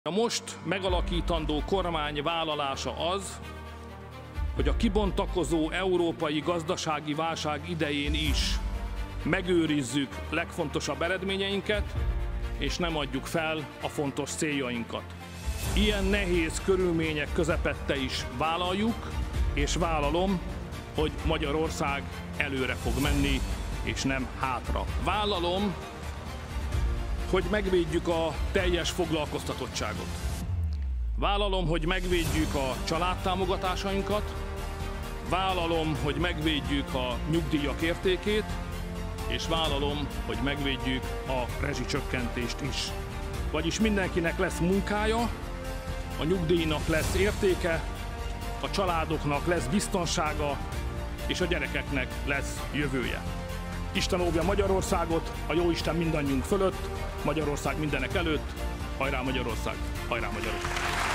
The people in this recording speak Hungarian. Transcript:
A most megalakítandó kormány vállalása az, hogy a kibontakozó európai gazdasági válság idején is megőrizzük legfontosabb eredményeinket, és nem adjuk fel a fontos céljainkat. Ilyen nehéz körülmények közepette is vállaljuk, és vállalom, hogy Magyarország előre fog menni, és nem hátra. Vállalom, hogy megvédjük a teljes foglalkoztatottságot. Vállalom, hogy megvédjük a családtámogatásainkat, vállalom, hogy megvédjük a nyugdíjak értékét, és vállalom, hogy megvédjük a rezsicsökkentést is. Vagyis mindenkinek lesz munkája, a nyugdíjnak lesz értéke, a családoknak lesz biztonsága, és a gyerekeknek lesz jövője. Isten óvja Magyarországot, a Jóisten mindannyiunk fölött, Magyarország mindenek előtt. Hajrá Magyarország! Hajrá Magyarország!